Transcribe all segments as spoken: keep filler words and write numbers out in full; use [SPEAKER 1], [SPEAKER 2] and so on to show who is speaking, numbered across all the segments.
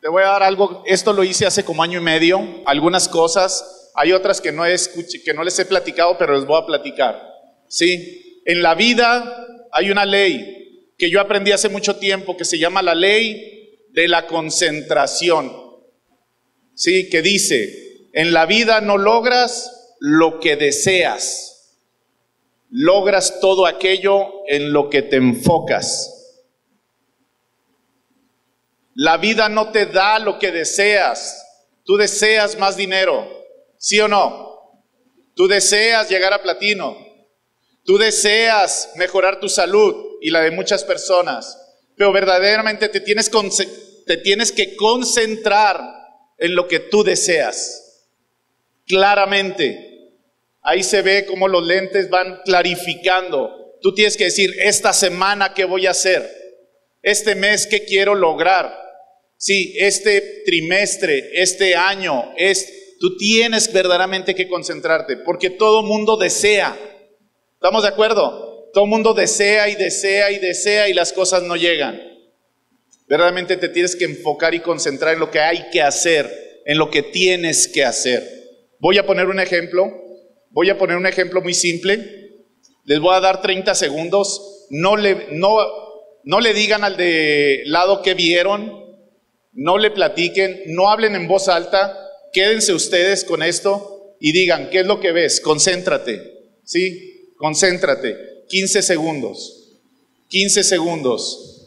[SPEAKER 1] Te voy a dar algo, esto lo hice hace como año y medio, algunas cosas, hay otras que no, escuché, que no les he platicado, pero les voy a platicar. ¿Sí? En la vida hay una ley que yo aprendí hace mucho tiempo que se llama la ley de la concentración. ¿Sí? Que dice, en la vida no logras lo que deseas, logras todo aquello en lo que te enfocas. La vida no te da lo que deseas. Tú deseas más dinero, ¿sí o no? Tú deseas llegar a platino. Tú deseas mejorar tu salud y la de muchas personas. Pero verdaderamente te tienes, te tienes que concentrar en lo que tú deseas. Claramente. Ahí se ve cómo los lentes van clarificando. Tú tienes que decir, esta semana, ¿qué voy a hacer? Este mes, ¿qué quiero lograr? Sí, este trimestre, este año, es, tú tienes verdaderamente que concentrarte, porque todo mundo desea. ¿Estamos de acuerdo? Todo mundo desea y desea y desea y las cosas no llegan. Verdaderamente te tienes que enfocar y concentrar en lo que hay que hacer, en lo que tienes que hacer. Voy a poner un ejemplo, voy a poner un ejemplo muy simple. Les voy a dar treinta segundos. No le, no, no le digan al de lado qué vieron. No le platiquen, no hablen en voz alta, quédense ustedes con esto y digan, ¿qué es lo que ves? Concéntrate, ¿sí? Concéntrate. quince segundos. quince segundos.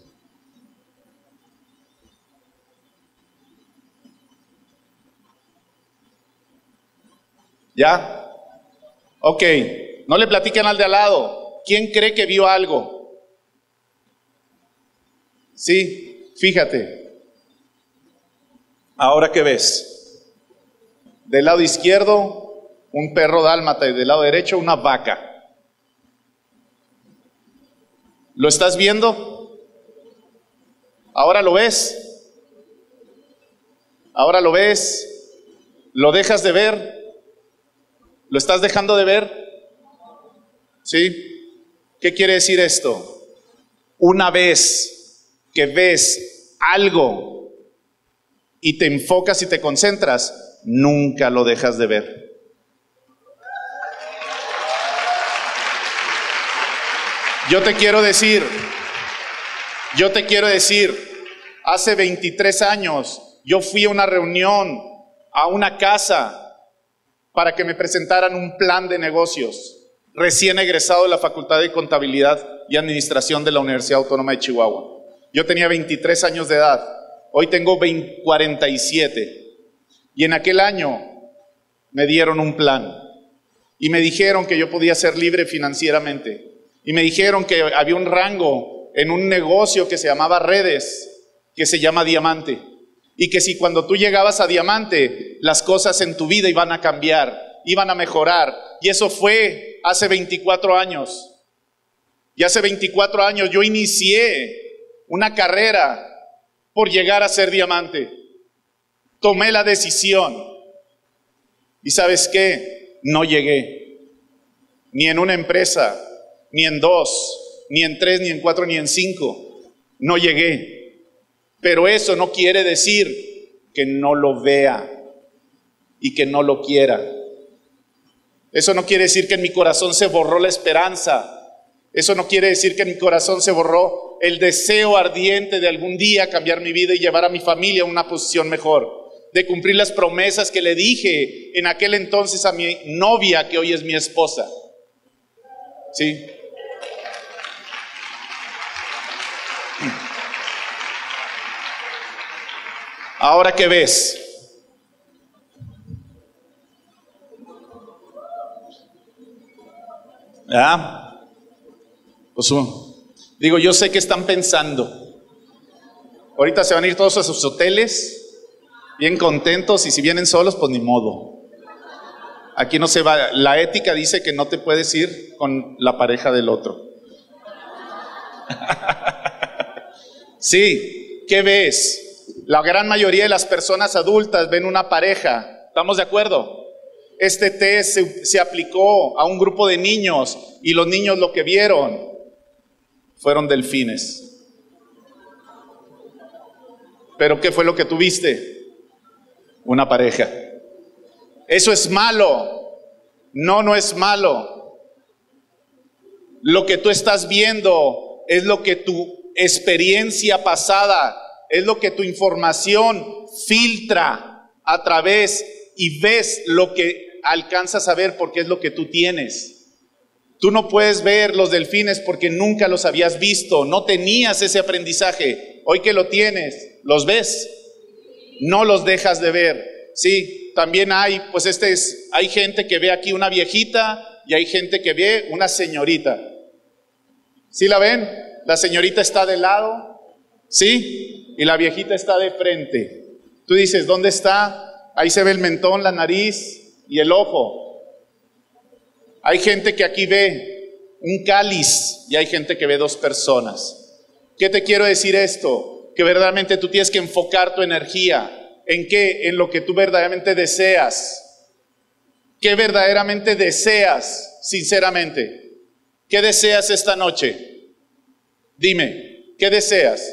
[SPEAKER 1] ¿Ya? Ok. No le platiquen al de al lado. ¿Quién cree que vio algo? Sí, fíjate. Ahora, ¿qué ves? Del lado izquierdo, un perro dálmata y del lado derecho, una vaca. ¿Lo estás viendo? ¿Ahora lo ves? ¿Ahora lo ves? ¿Lo dejas de ver? ¿Lo estás dejando de ver? ¿Sí? ¿Qué quiere decir esto? Una vez que ves algo y te enfocas y te concentras, nunca lo dejas de ver. Yo te quiero decir, yo te quiero decir, hace veintitrés años yo fui a una reunión, a una casa, para que me presentaran un plan de negocios, recién egresado de la Facultad de Contabilidad y Administración de la Universidad Autónoma de Chihuahua. Yo tenía veintitrés años de edad. Hoy tengo cuarenta y siete y en aquel año me dieron un plan y me dijeron que yo podía ser libre financieramente y me dijeron que había un rango en un negocio que se llamaba Redes, que se llama Diamante, y que si cuando tú llegabas a Diamante las cosas en tu vida iban a cambiar, iban a mejorar. Y eso fue hace veinticuatro años. Y hace veinticuatro años yo inicié una carrera por llegar a ser diamante. Tomé la decisión. ¿Y sabes qué? No llegué. Ni en una empresa, ni en dos, ni en tres, ni en cuatro, ni en cinco. No llegué. Pero eso no quiere decir que no lo vea y que no lo quiera. Eso no quiere decir que en mi corazón se borró la esperanza. Eso no quiere decir que en mi corazón se borró el deseo ardiente de algún día cambiar mi vida y llevar a mi familia a una posición mejor, de cumplir las promesas que le dije en aquel entonces a mi novia, que hoy es mi esposa. ¿Sí? Ahora, ¿qué ves? ¿Ah? Pues, digo, yo sé que están pensando. Ahorita se van a ir todos a sus hoteles, bien contentos, y si vienen solos, pues ni modo. Aquí no se va. La ética dice que no te puedes ir con la pareja del otro. Sí, ¿qué ves? La gran mayoría de las personas adultas ven una pareja. ¿Estamos de acuerdo? Este test se, se aplicó a un grupo de niños y los niños lo que vieron fueron delfines. Pero ¿qué fue lo que tuviste? Una pareja. ¿Eso es malo? No, no es malo. Lo que tú estás viendo es lo que tu experiencia pasada, es lo que tu información filtra a través y ves lo que alcanzas a ver porque es lo que tú tienes. Tú no puedes ver los delfines porque nunca los habías visto, no tenías ese aprendizaje. Hoy que lo tienes, ¿los ves? No los dejas de ver. Sí, también hay, pues este es, hay gente que ve aquí una viejita y hay gente que ve una señorita. ¿Sí la ven? La señorita está de lado, ¿sí? Y la viejita está de frente. Tú dices, ¿dónde está? Ahí se ve el mentón, la nariz y el ojo. Hay gente que aquí ve un cáliz y hay gente que ve dos personas. ¿Qué te quiero decir esto? Que verdaderamente tú tienes que enfocar tu energía. ¿En qué? En lo que tú verdaderamente deseas. ¿Qué verdaderamente deseas, sinceramente? ¿Qué deseas esta noche? Dime, ¿qué deseas?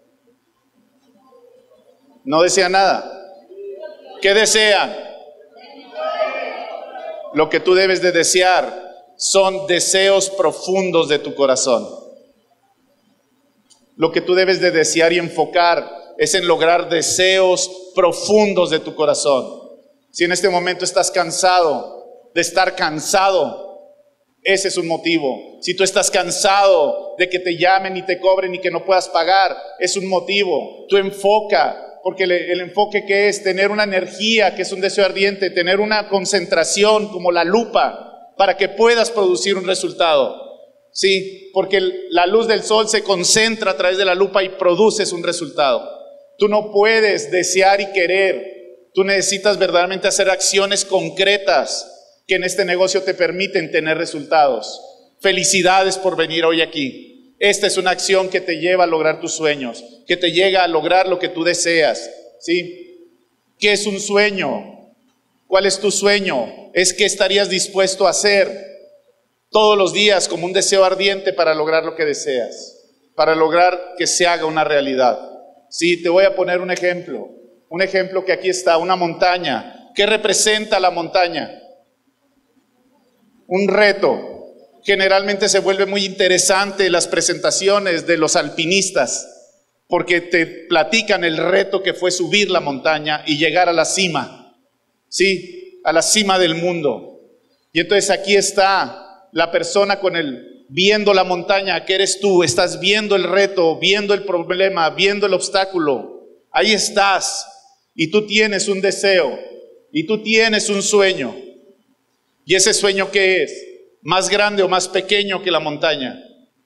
[SPEAKER 1] No desea nada. ¿Qué desean? Lo que tú debes de desear son deseos profundos de tu corazón. Lo que tú debes de desear y enfocar es en lograr deseos profundos de tu corazón. Si en este momento estás cansado de estar cansado, ese es un motivo. Si tú estás cansado de que te llamen y te cobren y que no puedas pagar, es un motivo. Tú enfoca. Porque el, el enfoque que es tener una energía, que es un deseo ardiente, tener una concentración como la lupa, para que puedas producir un resultado. Sí, porque el, la luz del sol se concentra a través de la lupa y produces un resultado. Tú no puedes desear y querer, tú necesitas verdaderamente hacer acciones concretas que en este negocio te permiten tener resultados. Felicidades por venir hoy aquí. Esta es una acción que te lleva a lograr tus sueños, que te llega a lograr lo que tú deseas, ¿sí? ¿Qué es un sueño? ¿Cuál es tu sueño? Es qué estarías dispuesto a hacer todos los días como un deseo ardiente para lograr lo que deseas, para lograr que se haga una realidad. Sí, te voy a poner un ejemplo, un ejemplo que aquí está, una montaña. ¿Qué representa la montaña? Un reto. Generalmente se vuelve muy interesante las presentaciones de los alpinistas porque te platican el reto que fue subir la montaña y llegar a la cima, ¿sí? A la cima del mundo. Y entonces aquí está la persona con el viendo la montaña, que eres tú, estás viendo el reto, viendo el problema, viendo el obstáculo. Ahí estás y tú tienes un deseo y tú tienes un sueño. ¿Y ese sueño qué es? ¿Más grande o más pequeño que la montaña?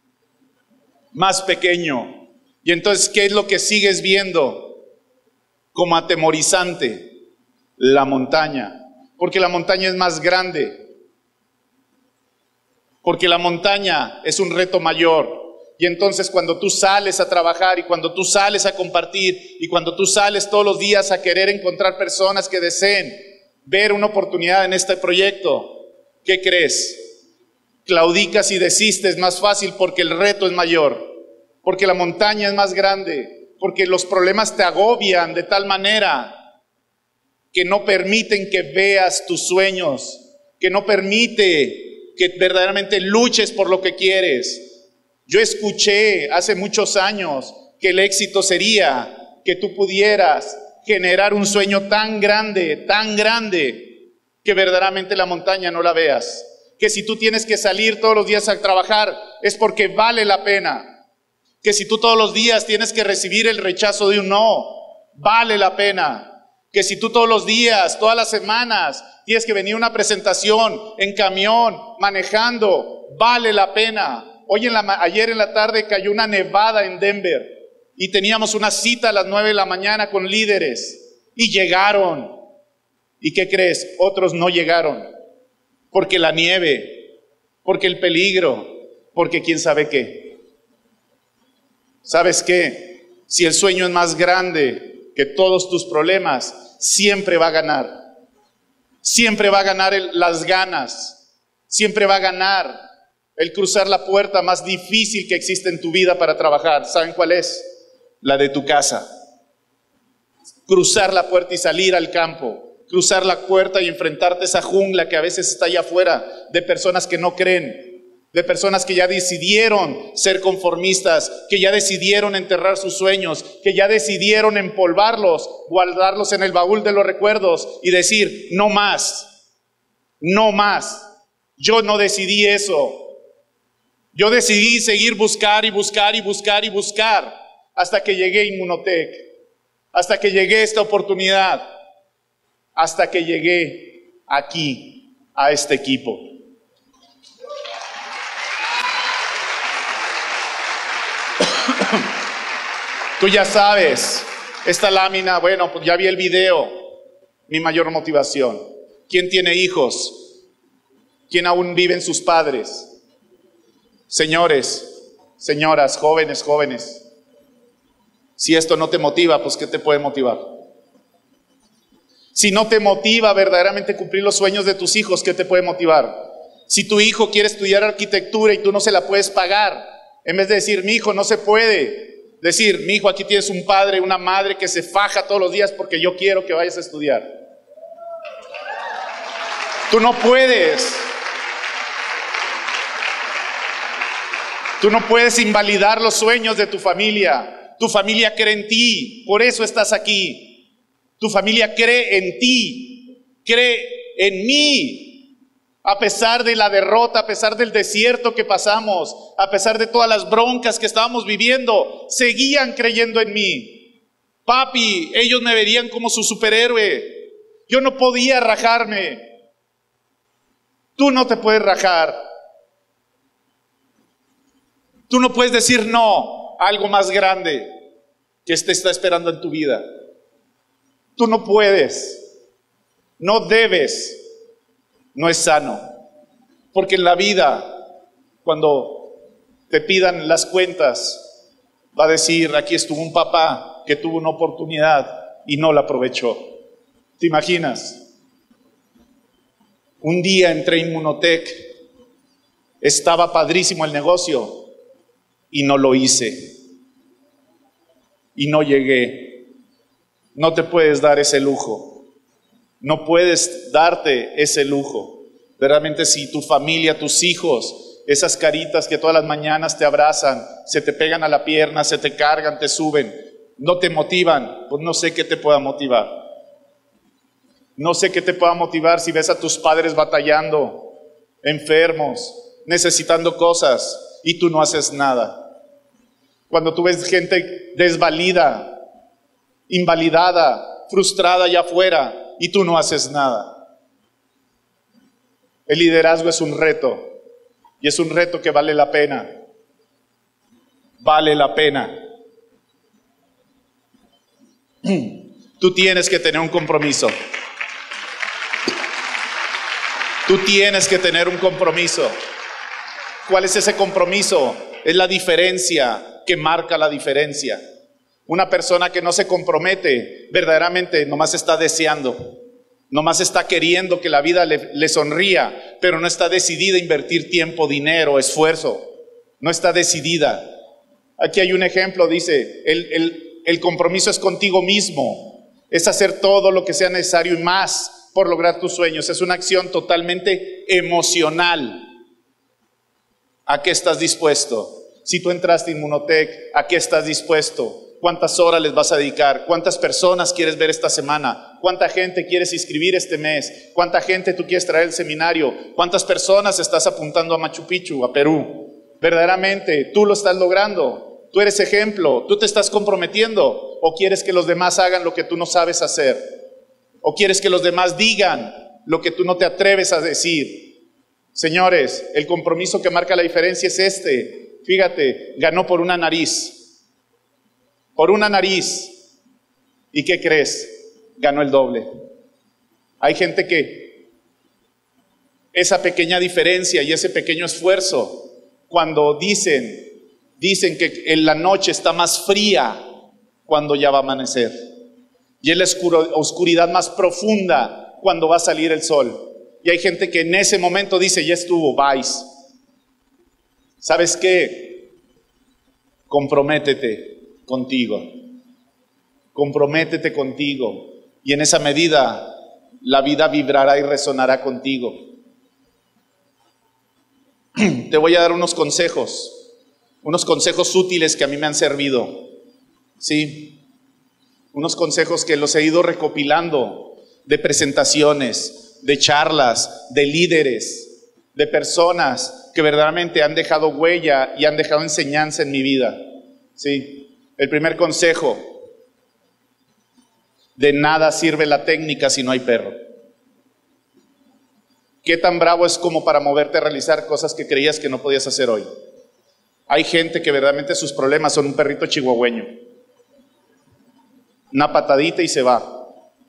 [SPEAKER 1] Más pequeño. Y entonces, ¿qué es lo que sigues viendo como atemorizante? La montaña. Porque la montaña es más grande. Porque la montaña es un reto mayor. Y entonces cuando tú sales a trabajar y cuando tú sales a compartir y cuando tú sales todos los días a querer encontrar personas que deseen ver una oportunidad en este proyecto, ¿qué crees? Claudicas y desistes más fácil porque el reto es mayor, porque la montaña es más grande, porque los problemas te agobian de tal manera que no permiten que veas tus sueños, que no permite que verdaderamente luches por lo que quieres. Yo escuché hace muchos años que el éxito sería que tú pudieras generar un sueño tan grande, tan grande, que verdaderamente la montaña no la veas. Que si tú tienes que salir todos los días a trabajar es porque vale la pena. Que si tú todos los días tienes que recibir el rechazo de un no, vale la pena. Que si tú todos los días, todas las semanas, tienes que venir a una presentación en camión, manejando, vale la pena. Hoy en la, ayer en la tarde cayó una nevada en Denver y teníamos una cita a las nueve de la mañana con líderes y llegaron. ¿Y qué crees? Otros no llegaron. Porque la nieve, porque el peligro, porque quién sabe qué. ¿Sabes qué? Si el sueño es más grande que todos tus problemas, siempre va a ganar. Siempre va a ganar el, las ganas. Siempre va a ganar el cruzar la puerta más difícil que existe en tu vida para trabajar. ¿Saben cuál es? La de tu casa. cruzar la puerta y salir al campo, cruzar la puerta y enfrentarte a esa jungla que a veces está allá afuera, de personas que no creen, de personas que ya decidieron ser conformistas, que ya decidieron enterrar sus sueños, que ya decidieron empolvarlos, guardarlos en el baúl de los recuerdos y decir, no más, no más. Yo no decidí eso. Yo decidí seguir buscar y buscar y buscar y buscar hasta que llegué a Inmunotech, hasta que llegué a esta oportunidad, hasta que llegué aquí, a este equipo. Tú ya sabes, esta lámina, bueno, pues ya vi el video, mi mayor motivación. ¿Quién tiene hijos? ¿Quién aún viven sus padres? Señores, señoras, jóvenes, jóvenes, si esto no te motiva, pues ¿qué te puede motivar? Si no te motiva verdaderamente cumplir los sueños de tus hijos, ¿qué te puede motivar? Si tu hijo quiere estudiar arquitectura y tú no se la puedes pagar, en vez de decir, mi hijo no se puede, decir, mi hijo, aquí tienes un padre, una madre que se faja todos los días porque yo quiero que vayas a estudiar. Tú no puedes. Tú no puedes invalidar los sueños de tu familia. Tu familia cree en ti, por eso estás aquí. Tu familia cree en ti, cree en mí. A pesar de la derrota, a pesar del desierto que pasamos, a pesar de todas las broncas que estábamos viviendo, seguían creyendo en mí. Papi, ellos me verían como su superhéroe. Yo no podía rajarme. Tú no te puedes rajar. Tú no puedes decir no a algo más grande que te está esperando en tu vida. Tú no puedes, no debes. No es sano, porque en la vida, cuando te pidan las cuentas, va a decir, aquí estuvo un papá que tuvo una oportunidad y no la aprovechó. ¿Te imaginas? Un día entré a Inmunotech, estaba padrísimo el negocio y no lo hice. Y no llegué. No te puedes dar ese lujo. No puedes darte ese lujo. Verdaderamente, si tu familia, tus hijos, esas caritas que todas las mañanas te abrazan, se te pegan a la pierna, se te cargan, te suben, no te motivan, pues no sé qué te pueda motivar. No sé qué te pueda motivar si ves a tus padres batallando, enfermos, necesitando cosas y tú no haces nada. Cuando tú ves gente desvalida, invalidada, frustrada allá afuera, y tú no haces nada. El liderazgo es un reto, y es un reto que vale la pena. Vale la pena. Tú tienes que tener un compromiso. Tú tienes que tener un compromiso. ¿Cuál es ese compromiso? Es la diferencia que marca la diferencia. Una persona que no se compromete, verdaderamente nomás está deseando, nomás está queriendo que la vida le, le sonría, pero no está decidida a invertir tiempo, dinero, esfuerzo. No está decidida. Aquí hay un ejemplo, dice, el, el, el compromiso es contigo mismo, es hacer todo lo que sea necesario y más por lograr tus sueños. Es una acción totalmente emocional. ¿A qué estás dispuesto? Si tú entraste a Inmunotech, ¿a qué estás dispuesto? ¿Cuántas horas les vas a dedicar? ¿Cuántas personas quieres ver esta semana? ¿Cuánta gente quieres inscribir este mes? ¿Cuánta gente tú quieres traer al seminario? ¿Cuántas personas estás apuntando a Machu Picchu, a Perú? Verdaderamente, tú lo estás logrando. Tú eres ejemplo. ¿Tú te estás comprometiendo? ¿O quieres que los demás hagan lo que tú no sabes hacer? ¿O quieres que los demás digan lo que tú no te atreves a decir? Señores, el compromiso que marca la diferencia es este. Fíjate, ganó por una nariz. Por una nariz. ¿Y qué crees? Ganó el doble. Hay gente que esa pequeña diferencia y ese pequeño esfuerzo, cuando dicen, dicen que en la noche está más fría cuando ya va a amanecer. Y es la oscuridad más profunda cuando va a salir el sol. Y hay gente que en ese momento dice, ya estuvo, vais. ¿Sabes qué? Comprométete contigo. comprométete contigo y en esa medida la vida vibrará y resonará contigo. Te voy a dar unos consejos, unos consejos útiles que a mí me han servido, ¿sí? Unos consejos que los he ido recopilando de presentaciones, de charlas, de líderes, de personas que verdaderamente han dejado huella y han dejado enseñanza en mi vida, ¿sí? El primer consejo: de nada sirve la técnica si no hay perro. ¿Qué tan bravo es como para moverte a realizar cosas que creías que no podías hacer hoy? Hay gente que verdaderamente sus problemas son un perrito chihuahueño. Una patadita y se va.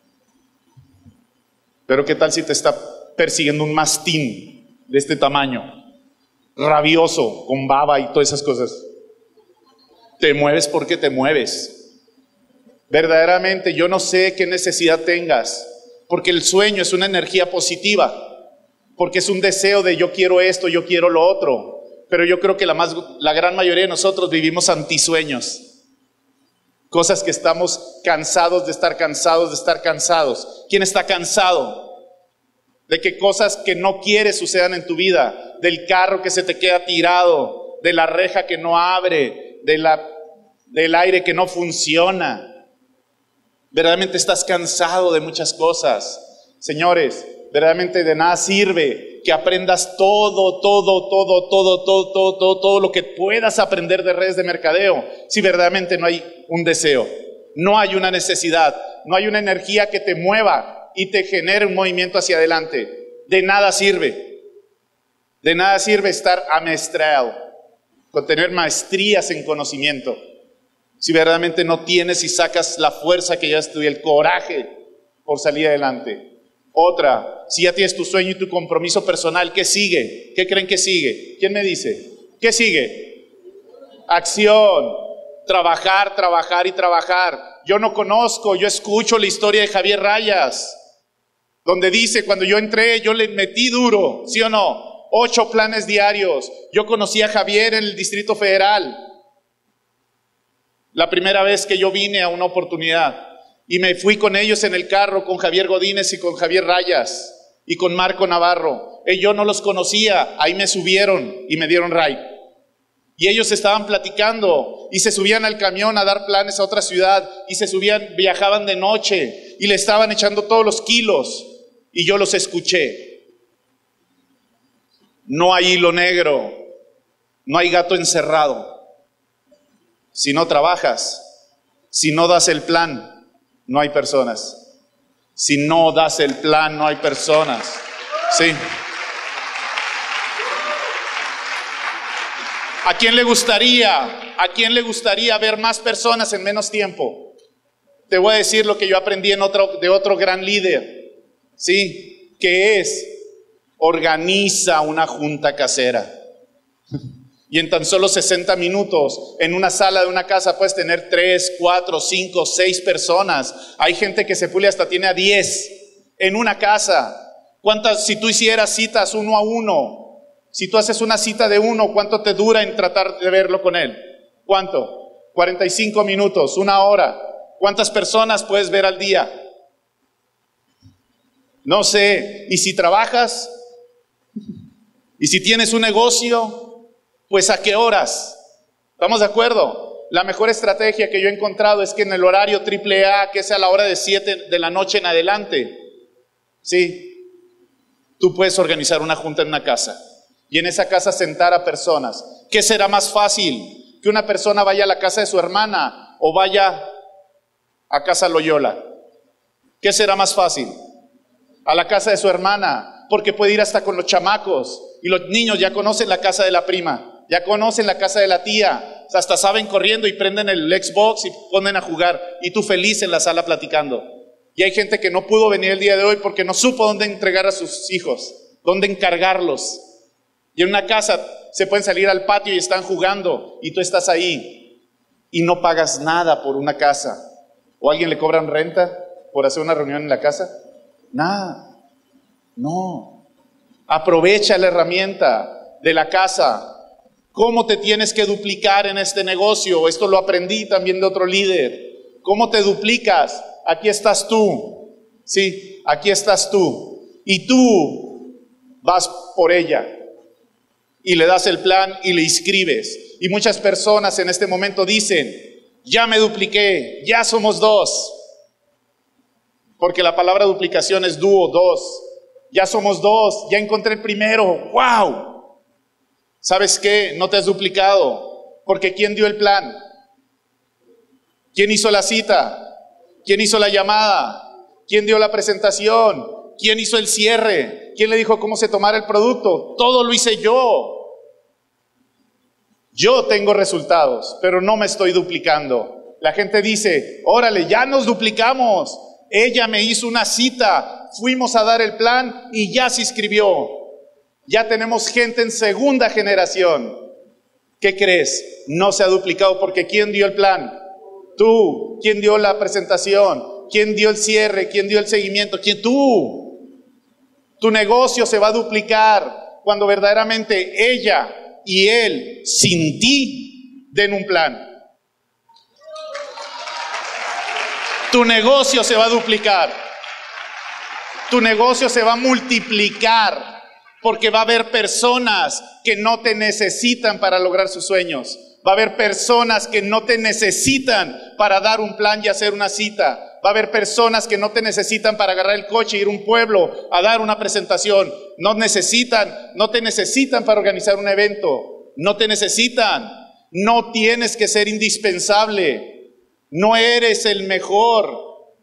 [SPEAKER 1] Pero ¿qué tal si te está persiguiendo un mastín de este tamaño? Rabioso, con baba y todas esas cosas. Te mueves porque te mueves. Verdaderamente yo no sé qué necesidad tengas, porque el sueño es una energía positiva, porque es un deseo de yo quiero esto, yo quiero lo otro, pero yo creo que la, más, la gran mayoría de nosotros vivimos antisueños, cosas que estamos cansados de estar cansados de estar cansados. ¿Quién está cansado de que cosas que no quieres sucedan en tu vida? Del carro que se te queda tirado, de la reja que no abre, de la, del aire que no funciona. Verdaderamente estás cansado de muchas cosas. Señores, verdaderamente de nada sirve que aprendas todo, todo, todo, todo, todo, todo, todo, todo lo que puedas aprender de redes de mercadeo, si verdaderamente no hay un deseo, no hay una necesidad, no hay una energía que te mueva y te genere un movimiento hacia adelante. De nada sirve, de nada sirve estar amestrado, con tener maestrías en conocimiento, si verdaderamente no tienes y sacas la fuerza que ya estudia, el coraje por salir adelante. Otra, si ya tienes tu sueño y tu compromiso personal, ¿qué sigue? ¿Qué creen que sigue? ¿Quién me dice? ¿Qué sigue? Acción. Trabajar, trabajar y trabajar. Yo no conozco, yo escucho la historia de Javier Rayas, donde dice, cuando yo entré, yo le metí duro, ¿sí o no? Ocho planes diarios. Yo conocí a Javier en el Distrito Federal. La primera vez que yo vine a una oportunidad. Y me fui con ellos en el carro, con Javier Godínez y con Javier Rayas y con Marco Navarro. Y yo no los conocía, ahí me subieron y me dieron ride. Y ellos estaban platicando y se subían al camión a dar planes a otra ciudad y se subían, viajaban de noche y le estaban echando todos los kilos y yo los escuché. No hay hilo negro, no hay gato encerrado. Si no trabajas, si no das el plan, no hay personas. Si no das el plan, no hay personas. Sí. ¿A quién le gustaría, a quién le gustaría ver más personas en menos tiempo? Te voy a decir lo que yo aprendí en otro, de otro gran líder, ¿sí? Que es, organiza una junta casera. Y en tan solo sesenta minutos, en una sala de una casa puedes tener tres, cuatro, cinco, seis personas. Hay gente que se pule hasta tiene a diez en una casa. ¿Cuántas, si tú hicieras citas uno a uno, si tú haces una cita de uno, cuánto te dura en tratar de verlo con él? ¿Cuánto? cuarenta y cinco minutos, una hora. ¿Cuántas personas puedes ver al día? No sé. ¿Y si trabajas? ¿Y si tienes un negocio? Pues ¿a qué horas? ¿Estamos de acuerdo? La mejor estrategia que yo he encontrado es que en el horario triple A, que es a la hora de siete de la noche en adelante, sí, tú puedes organizar una junta en una casa y en esa casa sentar a personas. ¿Qué será más fácil? ¿Que una persona vaya a la casa de su hermana o vaya a casa Loyola? ¿Qué será más fácil? A la casa de su hermana, porque puede ir hasta con los chamacos y los niños ya conocen la casa de la prima. Ya conocen la casa de la tía, hasta saben corriendo y prenden el Xbox y ponen a jugar y tú feliz en la sala platicando. Y hay gente que no pudo venir el día de hoy porque no supo dónde entregar a sus hijos, dónde encargarlos. Y en una casa se pueden salir al patio y están jugando y tú estás ahí y no pagas nada por una casa. ¿O a alguien le cobran renta por hacer una reunión en la casa? Nada, no. Aprovecha la herramienta de la casa. ¿Cómo te tienes que duplicar en este negocio? Esto lo aprendí también de otro líder. ¿Cómo te duplicas? Aquí estás tú. Sí, aquí estás tú. Y tú vas por ella. Y le das el plan y le inscribes. Y muchas personas en este momento dicen, ya me dupliqué, ya somos dos. Porque la palabra duplicación es dúo, dos. Ya somos dos, ya encontré el primero. ¡Wow! ¿Sabes qué? No te has duplicado. Porque ¿quién dio el plan? ¿Quién hizo la cita? ¿Quién hizo la llamada? ¿Quién dio la presentación? ¿Quién hizo el cierre? ¿Quién le dijo cómo se tomara el producto? Todo lo hice yo. Yo tengo resultados, pero no me estoy duplicando. La gente dice, órale, ya nos duplicamos. Ella me hizo una cita, fuimos a dar el plan y ya se inscribió. Ya tenemos gente en segunda generación. ¿Qué crees? No se ha duplicado porque ¿quién dio el plan? Tú. ¿Quién dio la presentación? ¿Quién dio el cierre? ¿Quién dio el seguimiento? ¿Quién? Tú. Tu negocio se va a duplicar cuando verdaderamente ella y él, sin ti, den un plan. Tu negocio se va a duplicar. Tu negocio se va a multiplicar porque va a haber personas que no te necesitan para lograr sus sueños. Va a haber personas que no te necesitan para dar un plan y hacer una cita. Va a haber personas que no te necesitan para agarrar el coche e ir a un pueblo a dar una presentación. No necesitan, no te necesitan para organizar un evento. No te necesitan. No tienes que ser indispensable. No eres el mejor.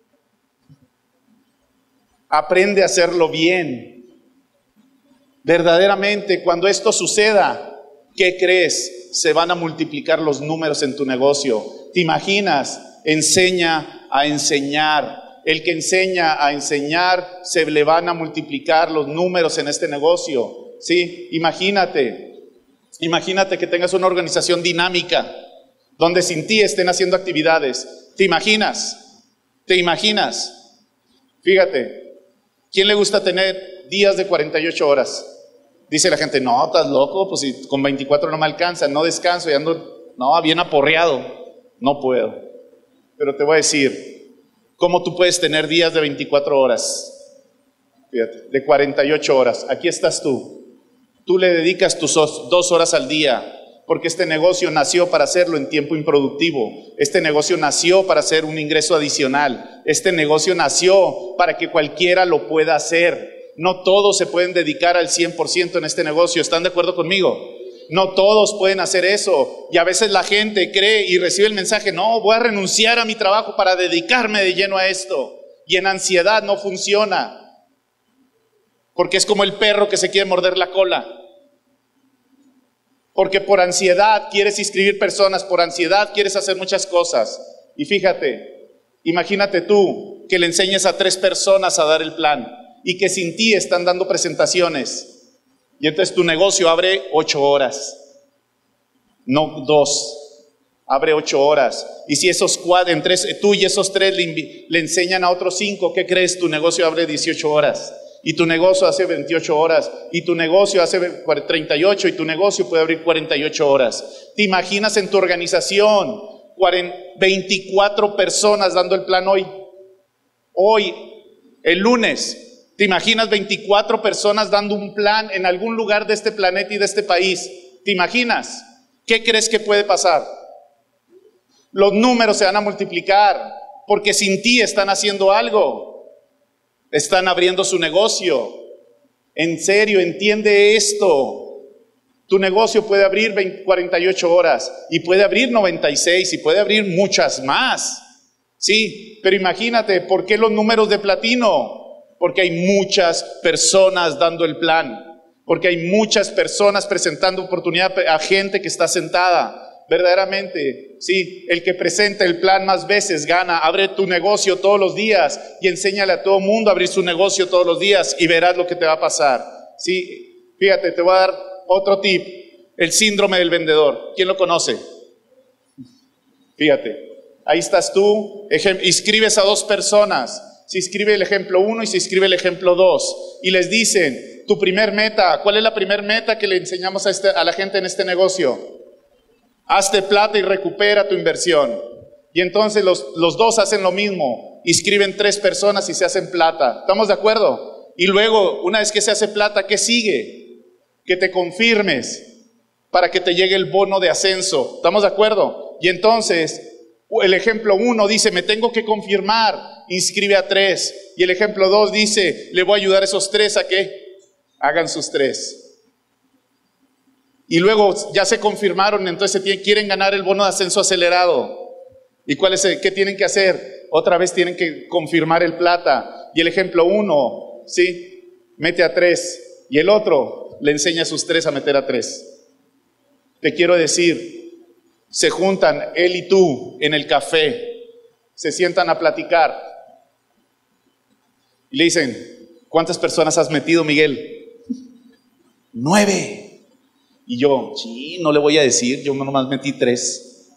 [SPEAKER 1] Aprende a hacerlo bien. Verdaderamente, cuando esto suceda, ¿qué crees? Se van a multiplicar los números en tu negocio. ¿Te imaginas? Enseña a enseñar. El que enseña a enseñar, se le van a multiplicar los números en este negocio. ¿Sí? Imagínate. Imagínate que tengas una organización dinámica donde sin ti estén haciendo actividades. ¿Te imaginas? ¿Te imaginas? Fíjate, ¿quién le gusta tener días de cuarenta y ocho horas? Dice la gente, no, estás loco, pues si con veinticuatro no me alcanza, no descanso y ando, no, bien aporreado. No puedo. Pero te voy a decir, ¿cómo tú puedes tener días de veinticuatro horas? Fíjate, de cuarenta y ocho horas. Aquí estás tú. Tú le dedicas tus dos horas al día. Porque este negocio nació para hacerlo en tiempo improductivo. Este negocio nació para hacer un ingreso adicional. Este negocio nació para que cualquiera lo pueda hacer. No todos se pueden dedicar al cien por ciento en este negocio. ¿Están de acuerdo conmigo? No todos pueden hacer eso. Y a veces la gente cree y recibe el mensaje, no, voy a renunciar a mi trabajo para dedicarme de lleno a esto. Y en ansiedad no funciona. Porque es como el perro que se quiere morder la cola. Porque por ansiedad quieres inscribir personas, por ansiedad quieres hacer muchas cosas. Y fíjate, imagínate tú que le enseñes a tres personas a dar el plan y que sin ti están dando presentaciones. Y entonces tu negocio abre ocho horas, no dos, abre ocho horas. Y si esos cuatro, entre tú y esos tres le, le enseñan a otros cinco, ¿qué crees? Tu negocio abre dieciocho horas. Y tu negocio hace veintiocho horas, y tu negocio hace treinta y ocho, y tu negocio puede abrir cuarenta y ocho horas. ¿Te imaginas en tu organización veinticuatro personas dando el plan hoy? Hoy, el lunes, ¿te imaginas veinticuatro personas dando un plan en algún lugar de este planeta y de este país? ¿Te imaginas? ¿Qué crees que puede pasar? Los números se van a multiplicar, porque sin ti están haciendo algo. Están abriendo su negocio. En serio, entiende esto. Tu negocio puede abrir veinte, cuarenta y ocho horas y puede abrir noventa y seis y puede abrir muchas más. Sí, pero imagínate, ¿por qué los números de platino? Porque hay muchas personas dando el plan. Porque hay muchas personas presentando oportunidad a gente que está sentada. Verdaderamente, sí, el que presenta el plan más veces gana. Abre tu negocio todos los días y enséñale a todo mundo a abrir su negocio todos los días y verás lo que te va a pasar. Sí, fíjate, te voy a dar otro tip. El síndrome del vendedor. ¿Quién lo conoce? Fíjate, ahí estás tú, ejem- inscribes a dos personas. Se inscribe el ejemplo uno y se inscribe el ejemplo dos. Y les dicen, tu primer meta, ¿cuál es la primer meta que le enseñamos a, este, a la gente en este negocio? Hazte plata y recupera tu inversión. Y entonces los, los dos hacen lo mismo, inscriben tres personas y se hacen plata. ¿Estamos de acuerdo? Y luego, una vez que se hace plata, ¿qué sigue? Que te confirmes para que te llegue el bono de ascenso. ¿Estamos de acuerdo? Y entonces, el ejemplo uno dice, me tengo que confirmar, inscribe a tres. Y el ejemplo dos dice, le voy a ayudar a esos tres a que hagan sus tres. Y luego ya se confirmaron, entonces quieren ganar el bono de ascenso acelerado. ¿Y cuál es el, qué tienen que hacer? Otra vez tienen que confirmar el plata. Y el ejemplo uno, ¿sí? Mete a tres. Y el otro le enseña a sus tres a meter a tres. Te quiero decir, se juntan él y tú en el café, se sientan a platicar. Y le dicen, ¿cuántas personas has metido, Miguel? Nueve. Y yo, sí, no le voy a decir, yo nomás metí tres.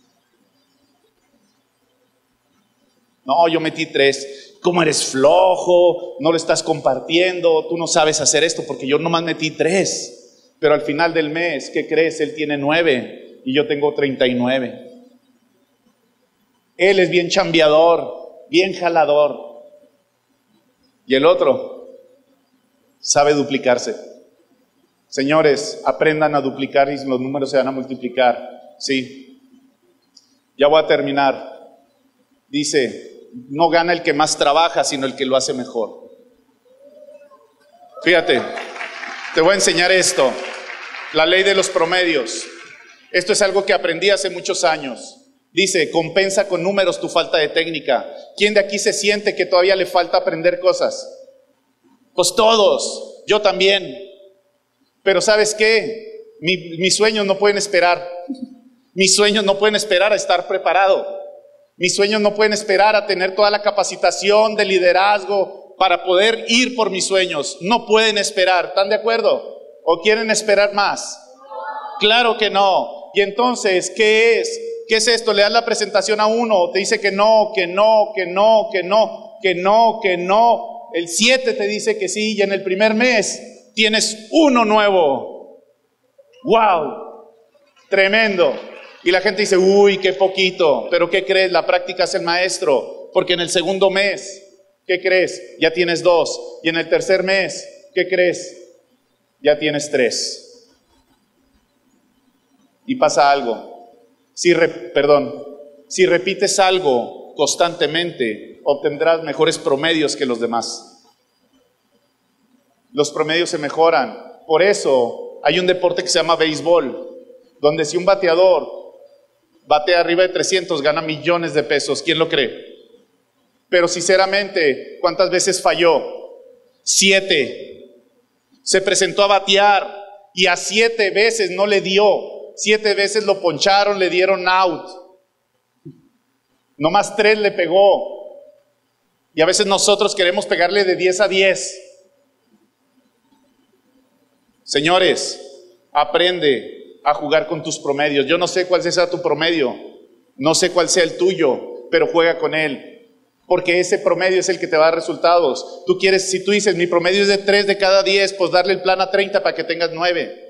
[SPEAKER 1] No, yo metí tres. ¿Cómo eres flojo? No lo estás compartiendo, tú no sabes hacer esto porque yo nomás metí tres. Pero al final del mes, ¿qué crees? Él tiene nueve y yo tengo treinta y nueve. Él es bien chambeador, bien jalador. Y el otro sabe duplicarse. Señores, aprendan a duplicar y los números se van a multiplicar. Sí. Ya voy a terminar. Dice, no gana el que más trabaja, sino el que lo hace mejor. Fíjate, te voy a enseñar esto. La ley de los promedios. Esto es algo que aprendí hace muchos años. Dice, compensa con números tu falta de técnica. ¿Quién de aquí se siente que todavía le falta aprender cosas? Pues todos, yo también. Pero ¿sabes qué? Mi, mis sueños no pueden esperar. Mis sueños no pueden esperar a estar preparado. Mis sueños no pueden esperar a tener toda la capacitación de liderazgo para poder ir por mis sueños. No pueden esperar. ¿Están de acuerdo? ¿O quieren esperar más? Claro que no. Y entonces, ¿qué es? ¿Qué es esto? Le das la presentación a uno, te dice que no, que no, que no, que no, que no, que no. El siete te dice que sí y en el primer mes tienes uno nuevo. ¡Wow! Tremendo. Y la gente dice, uy, qué poquito. Pero ¿qué crees? La práctica es el maestro. Porque en el segundo mes, ¿qué crees? Ya tienes dos. Y en el tercer mes, ¿qué crees? Ya tienes tres. Y pasa algo. Si, re, perdón, si repites algo constantemente, obtendrás mejores promedios que los demás. Los promedios se mejoran. Por eso hay un deporte que se llama béisbol, donde si un bateador batea arriba de trescientos, gana millones de pesos. ¿Quién lo cree? Pero sinceramente, ¿cuántas veces falló? Siete. Se presentó a batear y a siete veces no le dio. Siete veces lo poncharon, le dieron out. Nomás tres le pegó. Y a veces nosotros queremos pegarle de diez a diez. Señores, aprende a jugar con tus promedios. Yo no sé cuál sea tu promedio, no sé cuál sea el tuyo, pero juega con él, porque ese promedio es el que te va a dar resultados. Tú quieres, si tú dices, mi promedio es de tres de cada diez, pues darle el plan a treinta para que tengas nueve.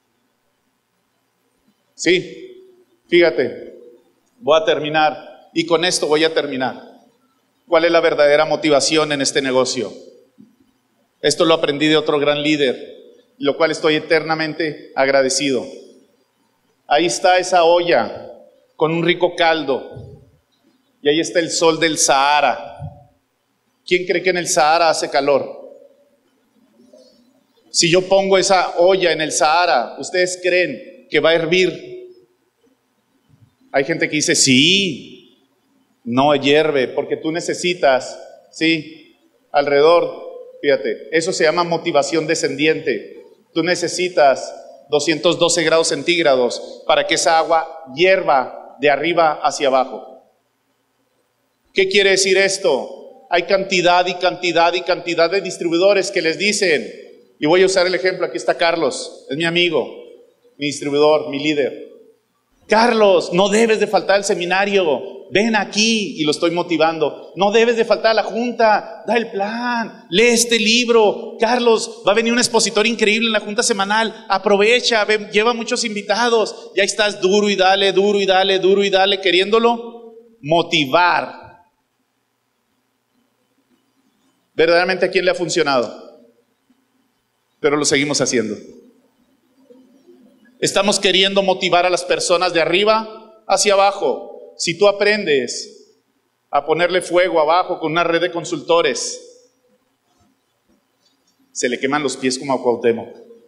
[SPEAKER 1] Sí, fíjate, voy a terminar y con esto voy a terminar. ¿Cuál es la verdadera motivación en este negocio? Esto lo aprendí de otro gran líder, lo cual estoy eternamente agradecido. Ahí está esa olla con un rico caldo y ahí está el sol del Sahara. ¿Quién cree que en el Sahara hace calor? Si yo pongo esa olla en el Sahara, ¿ustedes creen que va a hervir? Hay gente que dice, sí, no hierve, porque tú necesitas, sí, alrededor, fíjate, eso se llama motivación descendiente. Tú necesitas doscientos doce grados centígrados para que esa agua hierva de arriba hacia abajo. ¿Qué quiere decir esto? Hay cantidad y cantidad y cantidad de distribuidores que les dicen, y voy a usar el ejemplo, aquí está Carlos, es mi amigo, mi distribuidor, mi líder. Carlos, no debes de faltar al seminario, ven aquí, y lo estoy motivando. No debes de faltar a la junta, da el plan, lee este libro. Carlos, va a venir un expositor increíble en la junta semanal, aprovecha, ve, lleva muchos invitados. Ya estás duro y dale, duro y dale, duro y dale, queriéndolo motivar. Verdaderamente, ¿a quién le ha funcionado? Pero lo seguimos haciendo. Estamos queriendo motivar a las personas de arriba hacia abajo. Si tú aprendes a ponerle fuego abajo con una red de consultores, se le queman los pies como a Cuauhtémoc.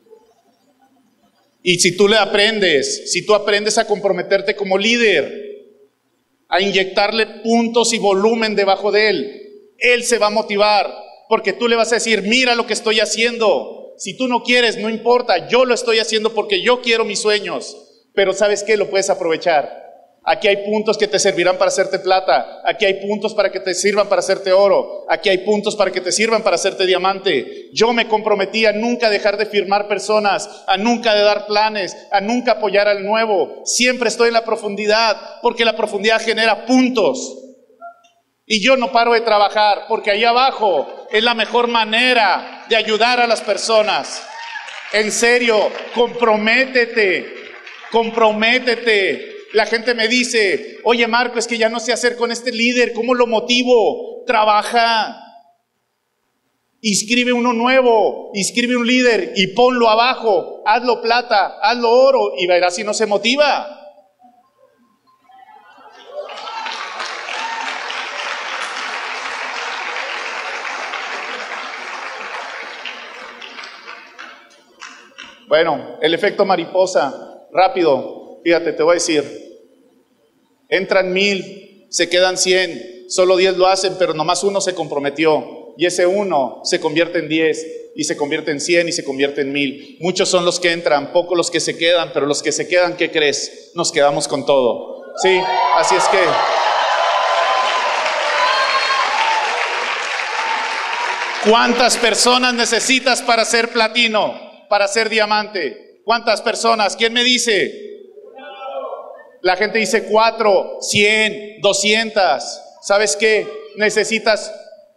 [SPEAKER 1] Y si tú le aprendes, si tú aprendes a comprometerte como líder, a inyectarle puntos y volumen debajo de él, él se va a motivar, porque tú le vas a decir, mira lo que estoy haciendo. Si tú no quieres, no importa, yo lo estoy haciendo porque yo quiero mis sueños. Pero ¿sabes qué? Lo puedes aprovechar. Aquí hay puntos que te servirán para hacerte plata. Aquí hay puntos para que te sirvan para hacerte oro. Aquí hay puntos para que te sirvan para hacerte diamante. Yo me comprometí a nunca dejar de firmar personas, a nunca de dar planes, a nunca apoyar al nuevo. Siempre estoy en la profundidad, porque la profundidad genera puntos. Y yo no paro de trabajar, porque ahí abajo es la mejor manera de ayudar a las personas. En serio, comprométete, comprométete. La gente me dice, oye Marco, es que ya no sé hacer con este líder, ¿cómo lo motivo? Trabaja, inscribe uno nuevo, inscribe un líder y ponlo abajo, hazlo plata, hazlo oro y verás si no se motiva. Bueno, el efecto mariposa, rápido, fíjate, te voy a decir. Entran mil, se quedan cien, solo diez lo hacen, pero nomás uno se comprometió. Y ese uno se convierte en diez, y se convierte en cien, y se convierte en mil. Muchos son los que entran, pocos los que se quedan, pero los que se quedan, ¿qué crees? Nos quedamos con todo. Sí, así es que... ¿cuántas personas necesitas para ser platino? Para ser diamante. ¿Cuántas personas? ¿Quién me dice? La gente dice cuatro, cien, doscientas. ¿Sabes qué? Necesitas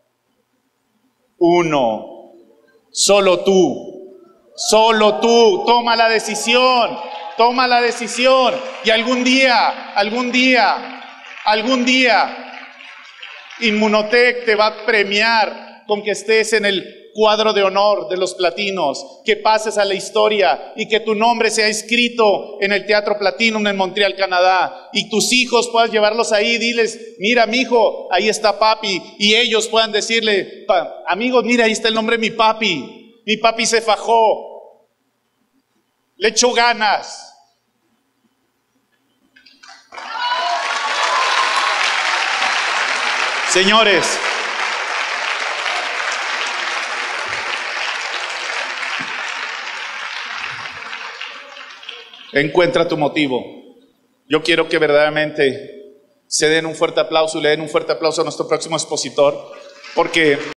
[SPEAKER 1] uno. Solo tú. Solo tú. Toma la decisión. Toma la decisión. Y algún día, algún día, algún día, Inmunotech te va a premiar con que estés en el cuadro de honor de los platinos, que pases a la historia y que tu nombre sea escrito en el Teatro Platinum en Montreal, Canadá, y tus hijos puedas llevarlos ahí, diles, mira mijo, ahí está papi, y ellos puedan decirle, amigos, mira, ahí está el nombre de mi papi, mi papi se fajó, le echó ganas. Señores, encuentra tu motivo. Yo quiero que verdaderamente se den un fuerte aplauso y le den un fuerte aplauso a nuestro próximo expositor, porque